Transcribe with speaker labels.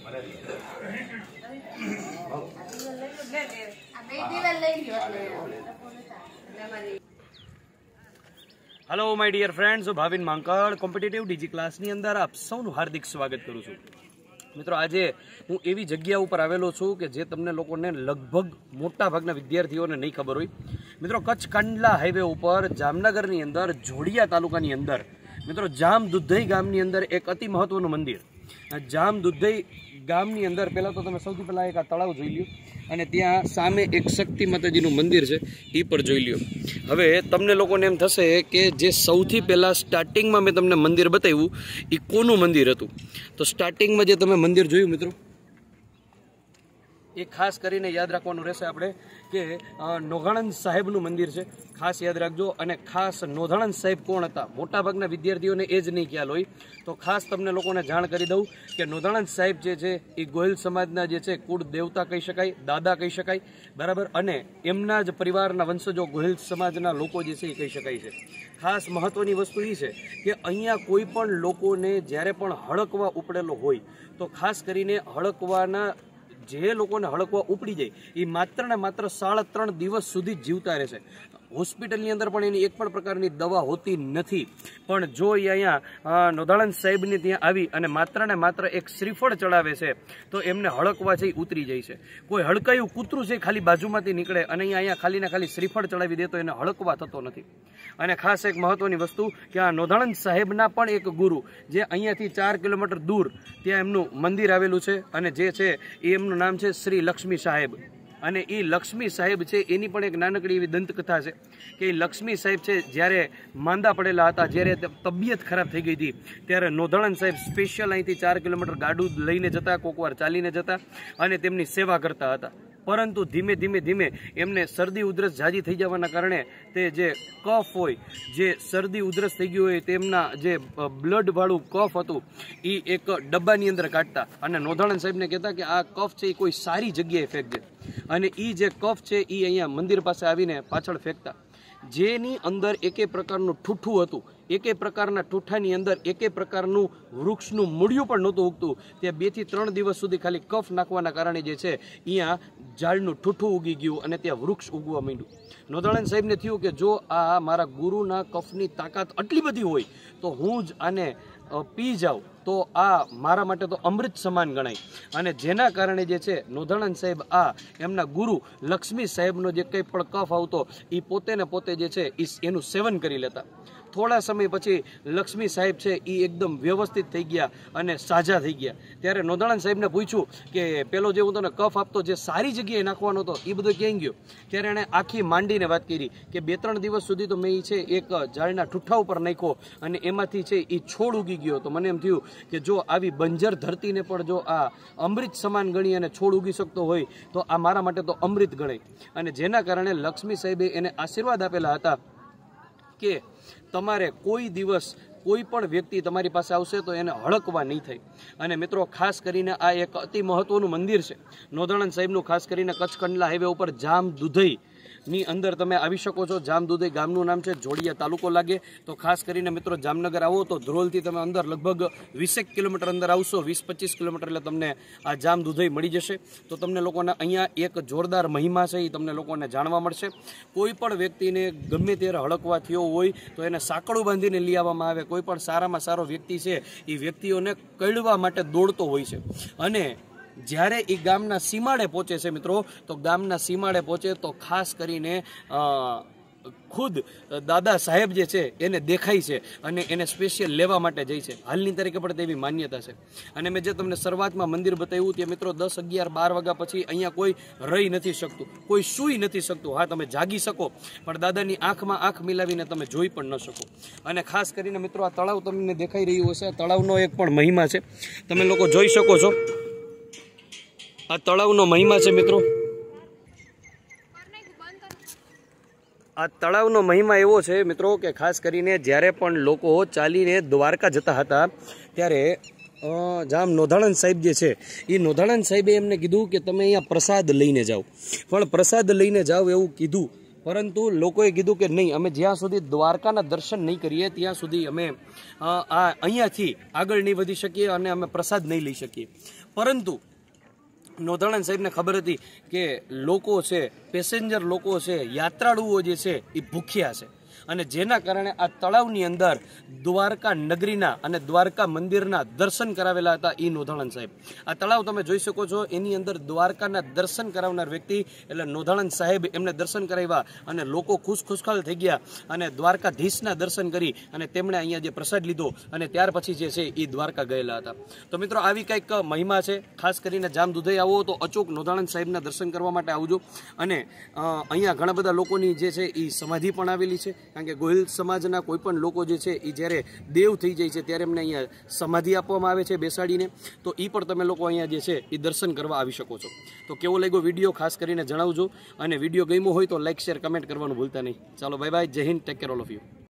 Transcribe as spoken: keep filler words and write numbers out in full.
Speaker 1: Hello my dear friends, Bhavin Mankad competitive DG class ની અંદર આપ સૌનું હાર્દિક સ્વાગત કરું છું। મિત્રો, આજે હું એવી જગ્યા ઉપર આવેલો છું કે જે તમને લોકોને લગભગ મોટા ભાગના વિદ્યાર્થીઓને નહીં ખબર હોય। મિત્રો, કચ્છ કાંડલા હાઈવે ઉપર જામનગરની અંદર જોડિયા તાલુકાની અંદર મિત્રો જામ દુધઈ ગામની અંદર એક અતિ મહત્વનું મંદિર। જામ દુધઈ ગામની અંદર પહેલાં તો તમે સૌથી પહેલાં એક આ તળાવ જોઈ લ્યો અને ત્યાં સામે એક શક્તિ માતાજીનું મંદિર છે, એ પર જોઈ લ્યો। હવે તમને લોકોને એમ થશે કે જે સૌથી પહેલાં સ્ટાર્ટિંગમાં મેં તમને મંદિર બતાવ્યું એ કોનું મંદિર હતું? તો સ્ટાર્ટિંગમાં જે તમે મંદિર જોયું મિત્રો, એ ખાસ કરીને યાદ રાખવાનું રહેશે આપણે કે નોધાણંદ સાહેબનું મંદિર છે, ખાસ યાદ રાખજો। અને ખાસ નોધાણંદ સાહેબ કોણ હતા મોટાભાગના વિદ્યાર્થીઓને એ જ નહીં ખ્યાલ હોય, તો ખાસ તમને લોકોને જાણ કરી દઉં કે નોધાણંદ સાહેબ જે છે એ ગોહિલ સમાજના જે છે કુળ દેવતા કહી શકાય, દાદા કહી શકાય, બરાબર। અને એમના જ પરિવારના વંશજો ગોહિલ સમાજના લોકો જે છે એ કહી શકાય છે। ખાસ મહત્વની વસ્તુ એ છે કે અહીંયા કોઈ પણ લોકોને જ્યારે પણ હળકવા ઉપડેલો હોય તો ખાસ કરીને હળકવાના જે લોકોને હળકવા ઉપડી જાય એ માત્ર ને માત્ર સાડા ત્રણ દિવસ સુધી જીવતા રહેશે। હોસ્પિટલની અંદર પણ એની એક પણ પ્રકારની દવા હોતી નથી, પણ જો એ અહીંયા નોધાણંદ સાહેબને ત્યાં આવી અને માત્ર ને માત્ર એક શ્રીફળ ચડાવે છે તો એમને હળકવા છે એ ઉતરી જાય છે। કોઈ હળકાયું કૂતરું છે ખાલી બાજુમાંથી નીકળે અને અહીંયા અહીંયા ખાલી ને ખાલી શ્રીફળ ચડાવી દે તો એને હળકવા થતો નથી। અને ખાસ એક મહત્વની વસ્તુ કે આ નોધાણંદ સાહેબના પણ એક ગુરુ જે અહીંયાથી ચાર કિલોમીટર દૂર ત્યાં એમનું મંદિર આવેલું છે અને જે છે એ એમનું નામ છે શ્રી લક્ષ્મી સાહેબ। અને એ લક્ષ્મી સાહેબ છે એની પણ એક નાનકડી એવી દંતકથા છે કે એ લક્ષ્મી સાહેબ છે જ્યારે માંદા પડેલા હતા, જ્યારે તબિયત ખરાબ થઈ ગઈ હતી, ત્યારે નોધાણંદ સાહેબ સ્પેશિયલ અહીંથી ચાર કિલોમીટર ગાડું લઈને જતા, કોકવાર ચાલીને જતા અને તેમની સેવા કરતા હતા। પરંતુ ધીમે ધીમે ધીમે એમને શરદી ઉધરસ ઝાજી થઈ જવાના કારણે તે જે કફ હોય, જે શરદી ઉધરસ થઈ ગયું હોય, તેમના જે બ્લડવાળું કફ હતું એ એક ડબ્બાની અંદર કાઢતા અને નોધાણંદ સાહેબને કહેતા કે આ કફ છે એ કોઈ સારી જગ્યાએ ફેંકજે, અને એ જે કફ છે એ અહીંયા મંદિર પાસે આવીને પાછળ ફેંકતા, જેની અંદર એકે પ્રકારનું ઠૂઠું હતું। એકે પ્રકારના ઠૂઠાની અંદર એકે પ્રકારનું વૃક્ષનું મૂળિયું પણ નહોતું ઉગતું। ત્યાં બે થી ત્રણ દિવસ સુધી ખાલી કફ નાખવાના કારણે જે છે અહીંયા ઝાડનું ઠૂઠું ઉગી ગયું અને ત્યાં વૃક્ષ ઉગવા માંડ્યું। નોધાણંદ સાહેબને થયું કે જો આ મારા ગુરુના કફની તાકાત આટલી બધી હોય તો હું જ આને પી જાઉં તો આ મારા માટે તો અમૃત સમાન ગણાય। અને જેના કારણે જે છે નોધાણંદ સાહેબ આ એમના ગુરુ લક્ષ્મી સાહેબનો જે કંઈ પણ કફ આવતો એ પોતે ને પોતે જે છે એનું સેવન કરી લેતા। થોડા સમય પછી લક્ષ્મી સાહેબ છે એ એકદમ વ્યવસ્થિત થઈ ગયા અને સાજા થઈ ગયા। ત્યારે નોધાણંદ સાહેબને પૂછ્યું કે પેલો જે હું તને કફ આપતો જે સારી જગ્યાએ નાખવાનો હતો એ બધો ક્યાંય ગયો? ત્યારે એણે આખી માંડીને વાત કરી કે બે ત્રણ દિવસ સુધી તો મેં એ છે એક ઝાડના ઠૂઠા ઉપર નાખ્યો અને એમાંથી છે એ છોડ ઉગી ગયો। તો મને એમ થયું કે જો આવી બંજર ધરતીને પણ જો આ અમૃત સમાન ગણી અને છોડ ઉગી શકતો હોય તો આ મારા માટે તો અમૃત ગણાય। અને જેના કારણે લક્ષ્મી સાહેબે એને આશીર્વાદ આપેલા હતા કે તમારે કોઈ દિવસ કોઈ પણ વ્યક્તિ તમારી પાસે આવશે તો એને હળકવા નહીં થાય। અને મિત્રો, ખાસ કરીને આ એક અતિ મહત્વનું મંદિર છે નોધાણંદ સાહેબનું, ખાસ કરીને કચ્છ કંડલા હાઈવે ઉપર જામ દુધઈ ની અંદર તમે આવી શકો છો। જામ દુધઈ ગામનું નામ છે, જોડિયા તાલુકો લાગે। તો ખાસ કરીને મિત્રો જામનગર આવો તો ધ્રોલથી તમે અંદર લગભગ વીસેક કિલોમીટર અંદર આવશો, વીસ પચીસ કિલોમીટર એટલે તમને આ જામ દુધઈ મળી જશે। તો તમને લોકોને અહીંયા એક જોરદાર મહિમા છે એ તમને લોકોને જાણવા મળશે। કોઈ પણ વ્યક્તિને ગમે ત્યારે હળકવા થયો હોય તો એને સાંકળું બાંધીને લઈ આવવામાં આવે। કોઈ પણ સારામાં સારો વ્યક્તિ છે એ વ્યક્તિઓને કળવા માટે દોડતો હોય છે। અને જ્યારે એ ગામના સીમાડે પહોંચે છે મિત્રો, તો ગામના સીમાડે પહોંચે તો ખાસ કરીને ખુદ દાદા સાહેબ જે છે એને દેખાય છે અને એને સ્પેશિયલ લેવા માટે જાય છે। હાલની તારીખે પણ તેવી માન્યતા છે। અને મેં જે તમને શરૂઆતમાં મંદિર બતાવ્યું તે મિત્રો દસ અગિયાર બાર વાગ્યા પછી અહીંયા કોઈ રહી નથી શકતું, કોઈ સૂઈ નથી શકતું। હા, તમે જાગી શકો પણ દાદાની આંખમાં આંખ મિલાવીને તમે જોઈ પણ ન શકો। અને ખાસ કરીને મિત્રો આ તળાવ તમને દેખાઈ રહ્યું હશે, તળાવનો એક પણ મહિમા છે, તમે લોકો જોઈ શકો છો। આ તળાવનો મહિમા છે મિત્રો, આ તળાવનો મહિમા એવો છે મિત્રો કે ખાસ કરીને જ્યારે પણ લોકો ચાલીને દ્વારકા જતા હતા ત્યારે જામ નોધાણંદ સાહેબ જે છે એ નોધાણંદ સાહેબે એમને કીધું કે તમે અહીંયા પ્રસાદ લઈને જાઓ, પણ પ્રસાદ લઈને જાઓ એવું કીધું પરંતુ લોકોએ કીધું કે નહીં, અમે જ્યાં સુધી દ્વારકાના દર્શન નહીં કરીએ ત્યાં સુધી અમે આ અહીંયાથી આગળ નહીં વધી શકીએ અને અમે પ્રસાદ નહીં લઈ શકીએ. પરંતુ નોંધાણા સાહેબને ખબર હતી કે લોકો છે, પેસેન્જર લોકો છે, યાત્રાળુઓ જે છે એ ભૂખ્યા છે અને જેના કારણે આ તળાવની અંદર દ્વારકા નગરીના અને દ્વારકા મંદિરના દર્શન કરાવેલા હતા એ નોંધાણા સાહેબ. આ તળાવ તમે જોઈ શકો છો, એની અંદર દ્વારકાના દર્શન કરાવનાર વ્યક્તિ એટલે નોંધાણા સાહેબ એમને દર્શન કરાવ્યા અને લોકો ખુશ ખુશખાલ થઈ ગયા અને દ્વારકાધીશના દર્શન કરી અને તેમણે અહીંયા જે પ્રસાદ લીધો અને ત્યાર પછી જે છે એ દ્વારકા ગયેલા હતા. તો મિત્રો આવી કંઈક મહિમા છે. ખાસ કરીને જામ દુધઈ આવો તો અચૂક નોંધાણા સાહેબના દર્શન કરવા માટે આવજો. અને અહીંયા ઘણા બધા લોકોની જે છે એ સમાધિ પણ આવેલી છે, કારણ કે ગોહિલ સમાજના કોઈ પણ લોકો જે છે એ જ્યારે દેવ થઈ જાય છે ત્યારે એમને અહીંયા સમાધિ આપવામાં આવે છે બેસાડીને. તો એ પણ તમે લોકો અહીંયા જે છે એ દર્શન કરવા આવી શકો છો. તો કેવો લાગ્યો વિડીયો ખાસ કરીને જણાવજો અને વિડીયો ગમ્યો હોય તો લાઈક શેર કમેન્ટ કરવાનું ભૂલતા નહીં. ચાલો bye bye, Jai Hind, take care all of you.